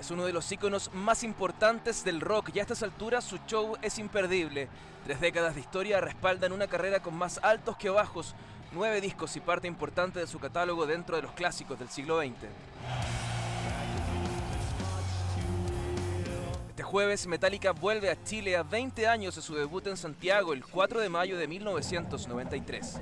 Es uno de los íconos más importantes del rock y a estas alturas su show es imperdible. 3 décadas de historia respaldan una carrera con más altos que bajos, 9 discos y parte importante de su catálogo dentro de los clásicos del siglo XX. Este jueves Metallica vuelve a Chile a 20 años de su debut en Santiago el 4 de mayo de 1993.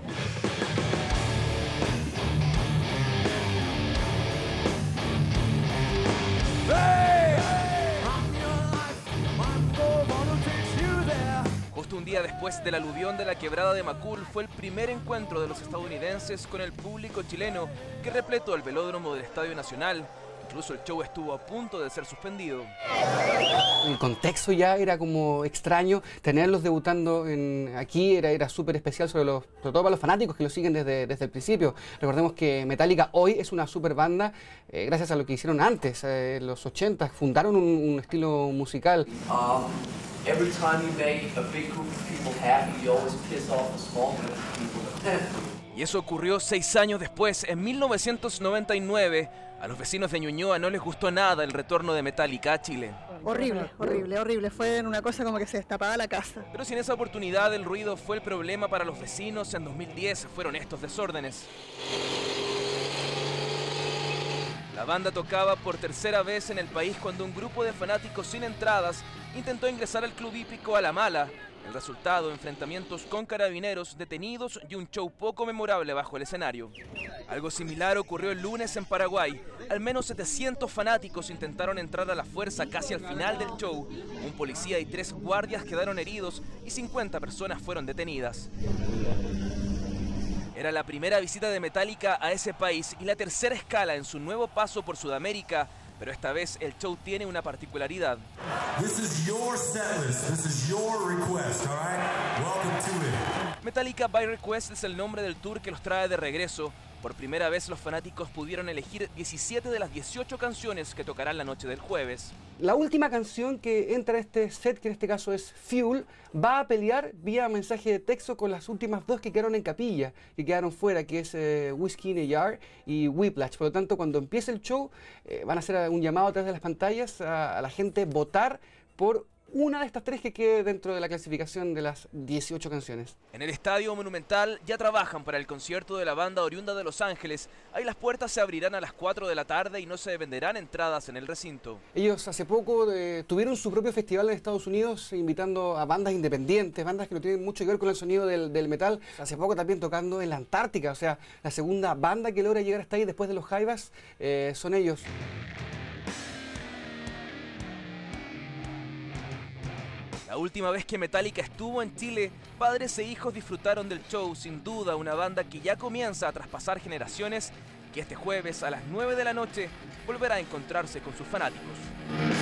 Justo un día después del aluvión de la quebrada de Macul fue el primer encuentro de los estadounidenses con el público chileno que repletó el velódromo del Estadio Nacional. Incluso el show estuvo a punto de ser suspendido. El contexto ya era como extraño, tenerlos debutando aquí era súper especial, sobre todo para los fanáticos que lo siguen desde el principio. Recordemos que Metallica hoy es una super banda gracias a lo que hicieron antes, en los 80, fundaron un estilo musical. Every time you make a big group of people happy, you always piss off a small group of people. Y eso ocurrió 6 años después, en 1999. A los vecinos de Ñuñoa no les gustó nada el retorno de Metallica a Chile. Horrible, horrible, horrible. Fue una cosa como que se destapaba la casa. Pero si en esa oportunidad el ruido fue el problema para los vecinos, en 2010 fueron estos desórdenes. La banda tocaba por tercera vez en el país cuando un grupo de fanáticos sin entradas intentó ingresar al club hípico a la mala. El resultado, enfrentamientos con carabineros, detenidos y un show poco memorable bajo el escenario. Algo similar ocurrió el lunes en Paraguay. Al menos 700 fanáticos intentaron entrar a la fuerza casi al final del show. Un policía y 3 guardias quedaron heridos y 50 personas fueron detenidas. Era la primera visita de Metallica a ese país y la tercera escala en su nuevo paso por Sudamérica, pero esta vez el show tiene una particularidad. Metallica by Request es el nombre del tour que los trae de regreso. Por primera vez los fanáticos pudieron elegir 17 de las 18 canciones que tocarán la noche del jueves. La última canción que entra a este set, que en este caso es Fuel, va a pelear vía mensaje de texto con las últimas 2 que quedaron en capilla, que quedaron fuera, que es Whiskey in a Jar y Whiplash. Por lo tanto, cuando empiece el show, van a hacer un llamado a través de las pantallas a la gente votar por una de estas 3 que quede dentro de la clasificación de las 18 canciones. En el Estadio Monumental ya trabajan para el concierto de la banda oriunda de Los Ángeles. Ahí las puertas se abrirán a las 4 de la tarde y no se venderán entradas en el recinto. Ellos hace poco tuvieron su propio festival en Estados Unidos, invitando a bandas independientes, bandas que no tienen mucho que ver con el sonido del metal. Hace poco también tocando en la Antártica, o sea, la segunda banda que logra llegar hasta ahí después de los Jaivas son ellos. La última vez que Metallica estuvo en Chile, padres e hijos disfrutaron del show, sin duda una banda que ya comienza a traspasar generaciones, que este jueves a las 9 de la noche volverá a encontrarse con sus fanáticos.